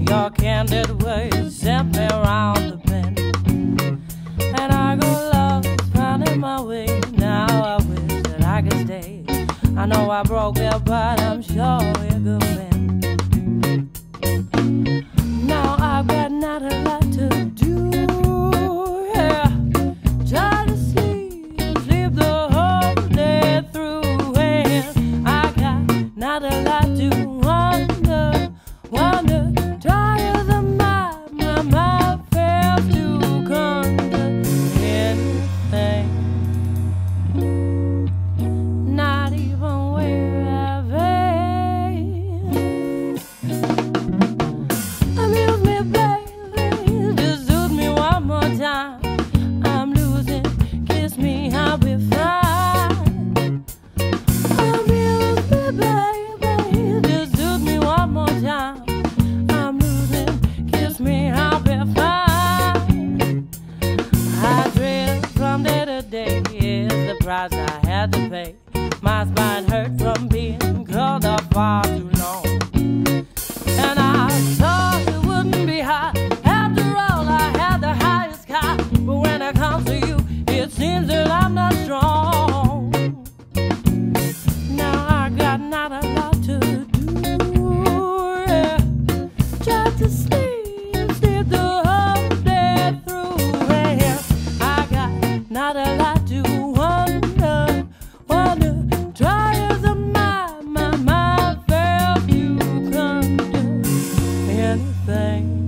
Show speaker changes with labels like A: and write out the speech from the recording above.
A: Your candid words sent me round the bend, and I go love finding my way. Now I wish that I could stay. I know I broke it, but I'm sure you're good man. Now I've got not a lot to do. Yeah, try to sleep the whole day through, and I got not a lot to wonder, tired of my fails to come to anything. Not even where I've been. Amuse me, baby, just soothe me one more time. I'm losing, kiss me, I'll be fine. Amuse me, baby, just soothe me one more time. I'm losing, kiss me, I'll be fine. I drift from day to day, is the price I had to pay. My spine hurt from being curled up far too long, and I thought it wouldn't be hot. After all, I had the highest sky, but when it comes to you, it seems that I'm not strong. Now I got not a lot to do. Yeah. Try to sleep the whole day through. Yeah. I got not a lot to wonder, tired of my failed to come to anything.